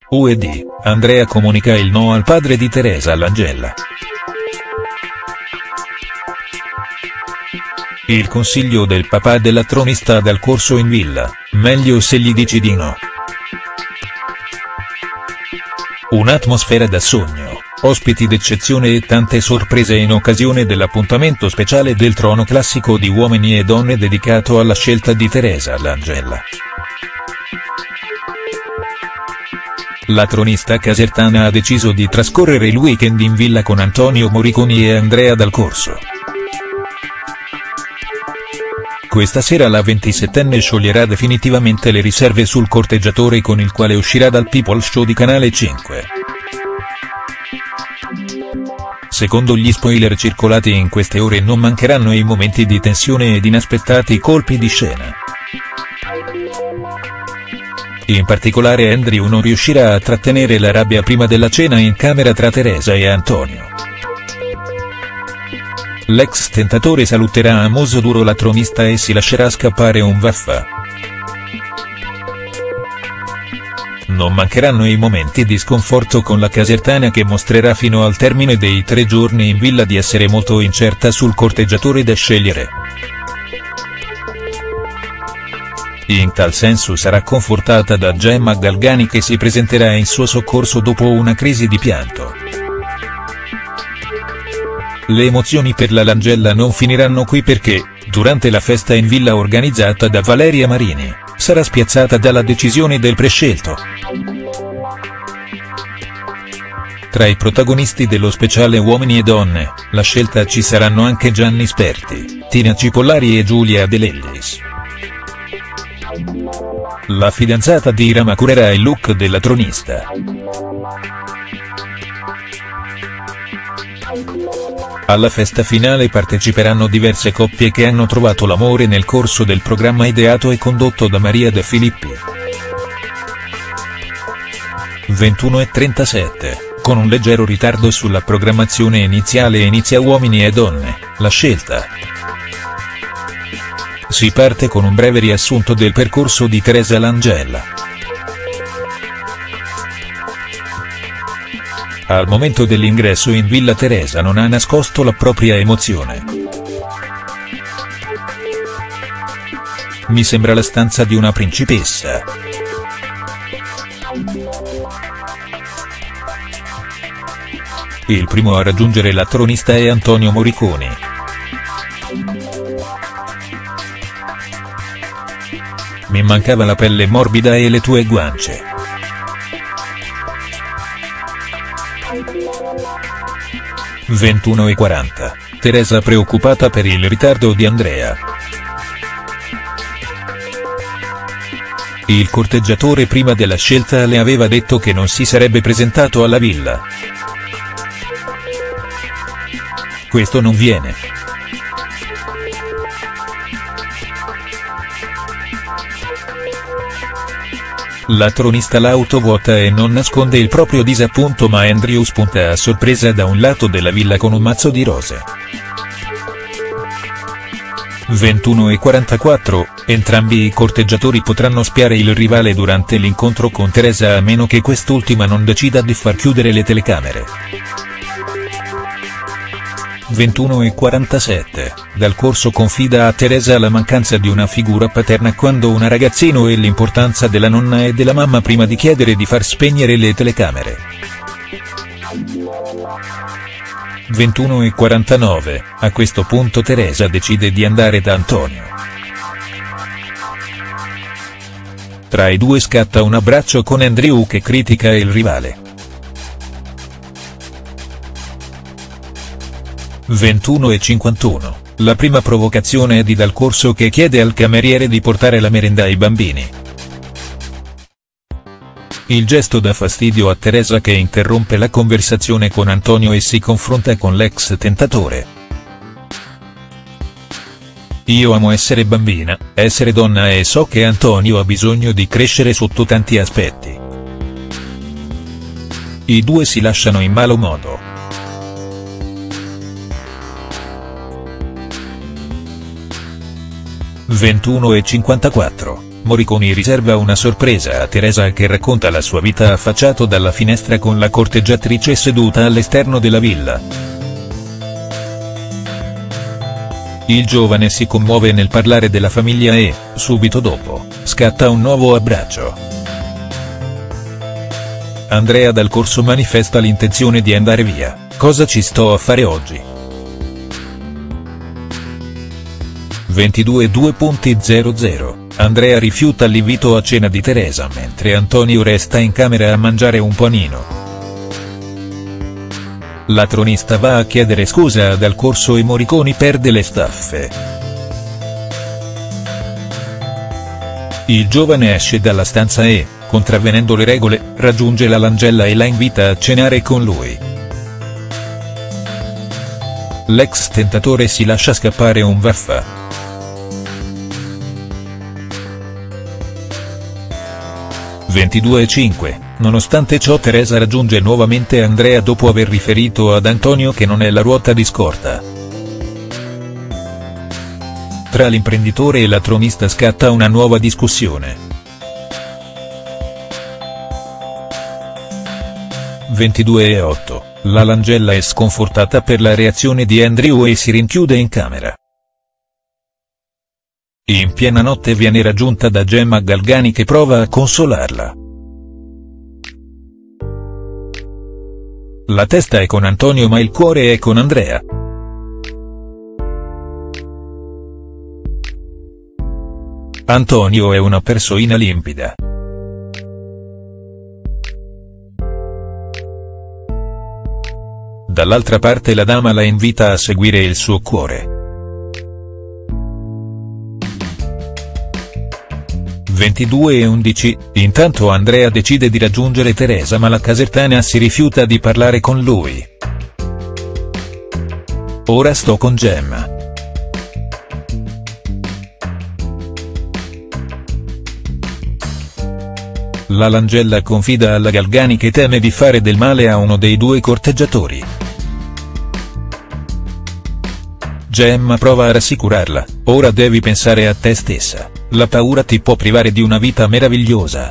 UED, Andrea comunica il no al padre di Teresa Langella. Il consiglio del papà della tronista dal corso in villa, meglio se gli dici di no. Un'atmosfera da sogno, ospiti d'eccezione e tante sorprese in occasione dell'appuntamento speciale del Trono Classico di Uomini e Donne dedicato alla scelta di Teresa Langella. La tronista casertana ha deciso di trascorrere il weekend in villa con Antonio Moriconi e Andrea Dal Corso. Questa sera la 27enne scioglierà definitivamente le riserve sul corteggiatore con il quale uscirà dal People Show di Canale 5. Secondo gli spoiler circolati in queste ore non mancheranno i momenti di tensione ed inaspettati colpi di scena. In particolare Andrew non riuscirà a trattenere la rabbia prima della cena in camera tra Teresa e Antonio. L'ex tentatore saluterà a muso duro la tronista e si lascerà scappare un vaffa. Non mancheranno i momenti di sconforto con la casertana che mostrerà fino al termine dei 3 giorni in villa di essere molto incerta sul corteggiatore da scegliere. In tal senso sarà confortata da Gemma Galgani che si presenterà in suo soccorso dopo una crisi di pianto. Le emozioni per la Langella non finiranno qui perché, durante la festa in villa organizzata da Valeria Marini, sarà spiazzata dalla decisione del prescelto. Tra i protagonisti dello speciale Uomini e Donne, la scelta ci saranno anche Gianni Sperti, Tina Cipollari e Giulia De Lellis. La fidanzata di Irama curerà il look della tronista. Alla festa finale parteciperanno diverse coppie che hanno trovato l'amore nel corso del programma ideato e condotto da Maria De Filippi. 21:37, con un leggero ritardo sulla programmazione iniziale inizia Uomini e Donne, la scelta. Si parte con un breve riassunto del percorso di Teresa Langella. Al momento dell'ingresso in villa Teresa non ha nascosto la propria emozione. Mi sembra la stanza di una principessa. Il primo a raggiungere la tronista è Antonio Moriconi. Mi mancava la pelle morbida e le tue guance. – 21:40, Teresa preoccupata per il ritardo di Andrea. Il corteggiatore prima della scelta le aveva detto che non si sarebbe presentato alla villa. Questo non viene. La tronista l'auto vuota e non nasconde il proprio disappunto ma Andrew spunta a sorpresa da un lato della villa con un mazzo di rose. 21:44, entrambi i corteggiatori potranno spiare il rivale durante l'incontro con Teresa a meno che quest'ultima non decida di far chiudere le telecamere. 21:47, Dal Corso confida a Teresa la mancanza di una figura paterna quando una ragazzino e l'importanza della nonna e della mamma prima di chiedere di far spegnere le telecamere. 21:49, a questo punto Teresa decide di andare da Antonio. Tra i due scatta un abbraccio con Andrew che critica il rivale. 21:51, la prima provocazione è di Dal Corso che chiede al cameriere di portare la merenda ai bambini. Il gesto dà fastidio a Teresa che interrompe la conversazione con Antonio e si confronta con l'ex tentatore. Io amo essere bambina, essere donna e so che Antonio ha bisogno di crescere sotto tanti aspetti. I due si lasciano in malo modo. 21:54, Morricone riserva una sorpresa a Teresa che racconta la sua vita affacciato dalla finestra con la corteggiatrice seduta all'esterno della villa. Il giovane si commuove nel parlare della famiglia e, subito dopo, scatta un nuovo abbraccio. Andrea Dal Corso manifesta l'intenzione di andare via. Cosa ci sto a fare oggi? 22:2.00 Andrea rifiuta l'invito a cena di Teresa mentre Antonio resta in camera a mangiare un panino. La tronista va a chiedere scusa a Dal Corso e Morricone perde le staffe. Il giovane esce dalla stanza e, contravvenendo le regole, raggiunge la Langella e la invita a cenare con lui. L'ex tentatore si lascia scappare un vaffa. 22:5 Nonostante ciò Teresa raggiunge nuovamente Andrea dopo aver riferito ad Antonio che non è la ruota di scorta. Tra l'imprenditore e la tronista scatta una nuova discussione. 22:8 La Langella è sconfortata per la reazione di Andrew e si rinchiude in camera. In piena notte viene raggiunta da Gemma Galgani che prova a consolarla. La testa è con Antonio ma il cuore è con Andrea. Antonio è una persona limpida. Dall'altra parte la dama la invita a seguire il suo cuore. 22:11 Intanto Andrea decide di raggiungere Teresa ma la casertana si rifiuta di parlare con lui. Ora sto con Gemma. La Langella confida alla Galgani che teme di fare del male a uno dei due corteggiatori. Gemma prova a rassicurarla, ora devi pensare a te stessa, la paura ti può privare di una vita meravigliosa.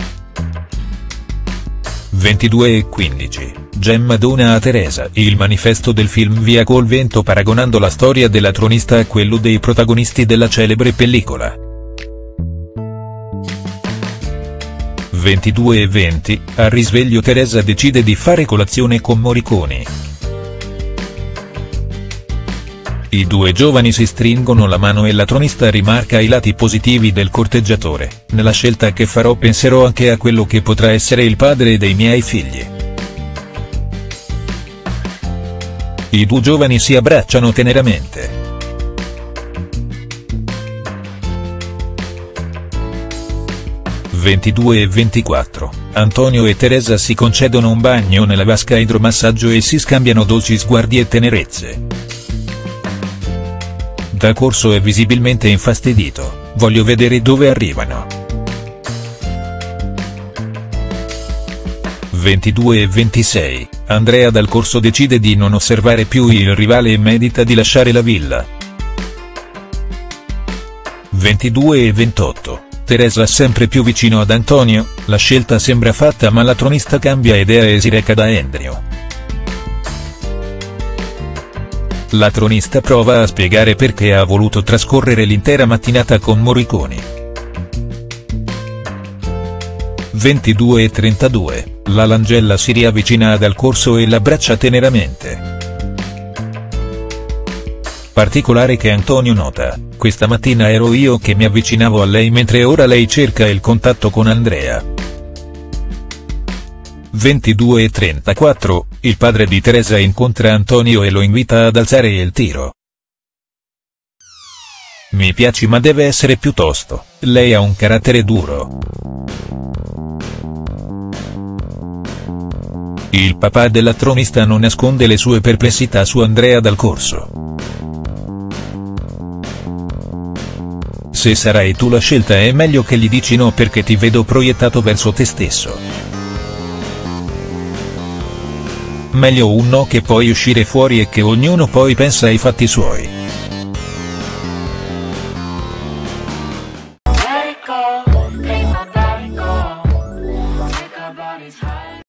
22:15 Gemma dona a Teresa il manifesto del film Via col vento paragonando la storia della tronista a quello dei protagonisti della celebre pellicola. 22:20 Al risveglio Teresa decide di fare colazione con Morricone. I due giovani si stringono la mano e la tronista rimarca i lati positivi del corteggiatore, nella scelta che farò penserò anche a quello che potrà essere il padre dei miei figli. I due giovani si abbracciano teneramente. 22:24 Antonio e Teresa si concedono un bagno nella vasca idromassaggio e si scambiano dolci sguardi e tenerezze. Dal Corso è visibilmente infastidito, voglio vedere dove arrivano. 22:26 Andrea Dal Corso decide di non osservare più il rivale e medita di lasciare la villa. 22:28 Teresa sempre più vicino ad Antonio, la scelta sembra fatta ma la tronista cambia idea e si reca da Andrew. La tronista prova a spiegare perché ha voluto trascorrere l'intera mattinata con Morricone. 22:32 La Langella si riavvicina a Dal Corso e l'abbraccia teneramente. Particolare che Antonio nota, questa mattina ero io che mi avvicinavo a lei mentre ora lei cerca il contatto con Andrea. 22:34 Il padre di Teresa incontra Antonio e lo invita ad alzare il tiro. Mi piaci ma deve essere più tosto, lei ha un carattere duro. Il papà della tronista non nasconde le sue perplessità su Andrea Dal Corso. Se sarai tu la scelta è meglio che gli dici no perché ti vedo proiettato verso te stesso. Meglio un no che poi uscire fuori e che ognuno poi pensa ai fatti suoi. go.